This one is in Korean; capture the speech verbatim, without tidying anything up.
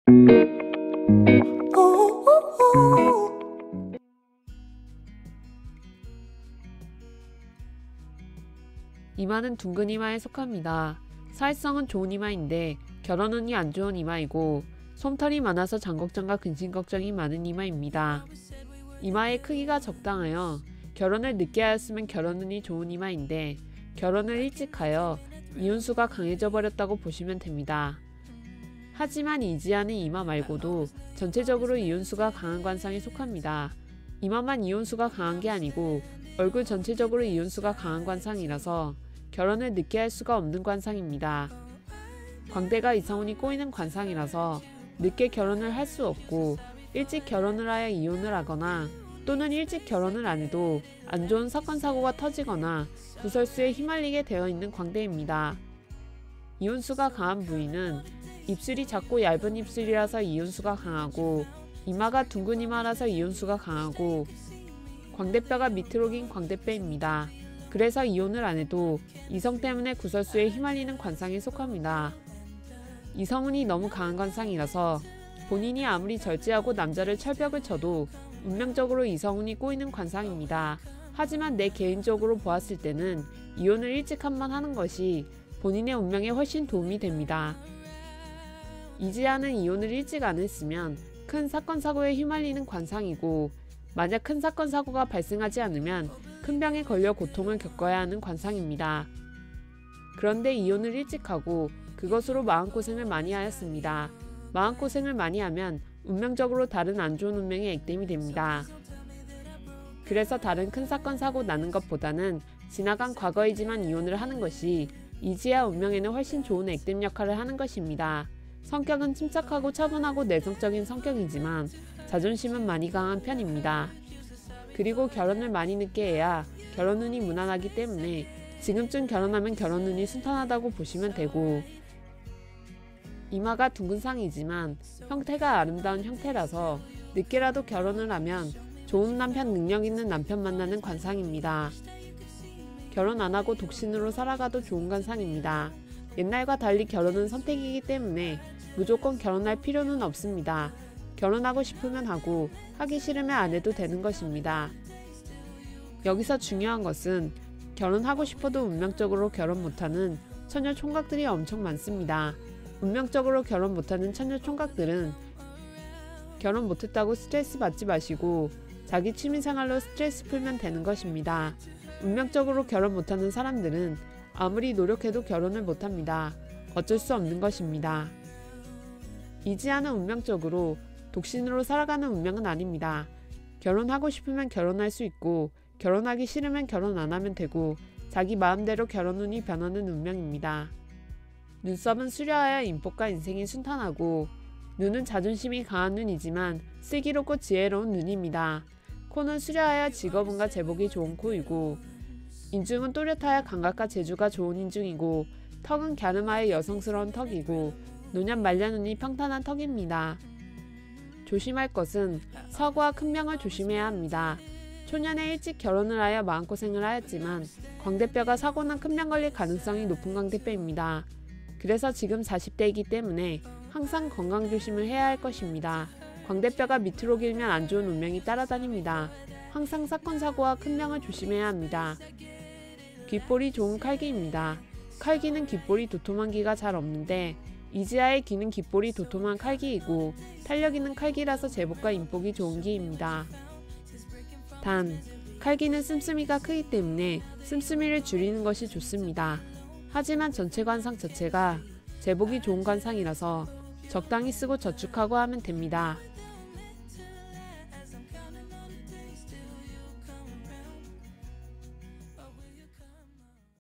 이마는 둥근 이마에 속합니다. 사회성은 좋은 이마인데 결혼운이 안 좋은 이마이고 솜털이 많아서 장걱정과 근심걱정이 많은 이마입니다. 이마의 크기가 적당하여 결혼을 늦게 하였으면 결혼운이 좋은 이마인데 결혼을 일찍 하여 이혼수가 강해져 버렸다고 보시면 됩니다. 하지만 이지아는 이마 말고도 전체적으로 이혼수가 강한 관상에 속합니다. 이마만 이혼수가 강한 게 아니고 얼굴 전체적으로 이혼수가 강한 관상이라서 결혼을 늦게 할 수가 없는 관상입니다. 광대가 이성운이 꼬이는 관상이라서 늦게 결혼을 할 수 없고 일찍 결혼을 하여 이혼을 하거나 또는 일찍 결혼을 안 해도 안 좋은 사건 사고가 터지거나 구설수에 휘말리게 되어 있는 광대입니다. 이혼수가 강한 부위는 입술이 작고 얇은 입술이라서 이혼수가 강하고 이마가 둥근 이마라서 이혼수가 강하고 광대뼈가 밑으로 긴 광대뼈입니다. 그래서 이혼을 안 해도 이성 때문에 구설수에 휘말리는 관상에 속합니다. 이성운이 너무 강한 관상이라서 본인이 아무리 절제하고 남자를 철벽을 쳐도 운명적으로 이성운이 꼬이는 관상입니다. 하지만 내 개인적으로 보았을 때는 이혼을 일찍 한 번 하는 것이 본인의 운명에 훨씬 도움이 됩니다. 이지아는 이혼을 일찍 안 했으면 큰 사건 사고에 휘말리는 관상이고 만약 큰 사건 사고가 발생하지 않으면 큰 병에 걸려 고통을 겪어야 하는 관상입니다. 그런데 이혼을 일찍 하고 그것으로 마음고생을 많이 하였습니다. 마음고생을 많이 하면 운명적으로 다른 안 좋은 운명에 액땜이 됩니다. 그래서 다른 큰 사건 사고 나는 것보다는 지나간 과거이지만 이혼을 하는 것이 이지아 운명에는 훨씬 좋은 액땜 역할을 하는 것입니다. 성격은 침착하고 차분하고 내성적인 성격이지만 자존심은 많이 강한 편입니다. 그리고 결혼을 많이 늦게 해야 결혼운이 무난하기 때문에 지금쯤 결혼하면 결혼운이 순탄하다고 보시면 되고 이마가 둥근 상이지만 형태가 아름다운 형태라서 늦게라도 결혼을 하면 좋은 남편, 능력 있는 남편 만나는 관상입니다. 결혼 안 하고 독신으로 살아가도 좋은 관상입니다. 옛날과 달리 결혼은 선택이기 때문에 무조건 결혼할 필요는 없습니다. 결혼하고 싶으면 하고 하기 싫으면 안 해도 되는 것입니다. 여기서 중요한 것은 결혼하고 싶어도 운명적으로 결혼 못하는 처녀 총각들이 엄청 많습니다. 운명적으로 결혼 못하는 처녀 총각들은 결혼 못했다고 스트레스 받지 마시고 자기 취미생활로 스트레스 풀면 되는 것입니다. 운명적으로 결혼 못하는 사람들은 아무리 노력해도 결혼을 못합니다. 어쩔 수 없는 것입니다. 이지아는 운명적으로 독신으로 살아가는 운명은 아닙니다. 결혼하고 싶으면 결혼할 수 있고 결혼하기 싫으면 결혼 안 하면 되고 자기 마음대로 결혼운이 변하는 운명입니다. 눈썹은 수려하여 인복과 인생이 순탄하고 눈은 자존심이 강한 눈이지만 슬기롭고 지혜로운 눈입니다. 코는 수려하여 직업운과 제복이 좋은 코이고 인중은 또렷하여 감각과 재주가 좋은 인중이고 턱은 갸름하여 여성스러운 턱이고 노년 말년운이 평탄한 턱입니다. 조심할 것은 사고와 큰 병을 조심해야 합니다. 초년에 일찍 결혼을 하여 마음고생을 하였지만 광대뼈가 사고나 큰 병 걸릴 가능성이 높은 광대뼈입니다. 그래서 지금 사십 대이기 때문에 항상 건강조심을 해야 할 것입니다. 광대뼈가 밑으로 길면 안 좋은 운명이 따라다닙니다. 항상 사건 사고와 큰 병을 조심해야 합니다. 귓볼이 좋은 칼기입니다. 칼기는 귓볼이 도톰한 기가 잘 없는데 이지아의 기는 귓볼이 도톰한 칼기이고 탄력 있는 칼기라서 제복과 인복이 좋은 기입니다. 단, 칼기는 씀씀이가 크기 때문에 씀씀이를 줄이는 것이 좋습니다. 하지만 전체 관상 자체가 제복이 좋은 관상이라서 적당히 쓰고 저축하고 하면 됩니다.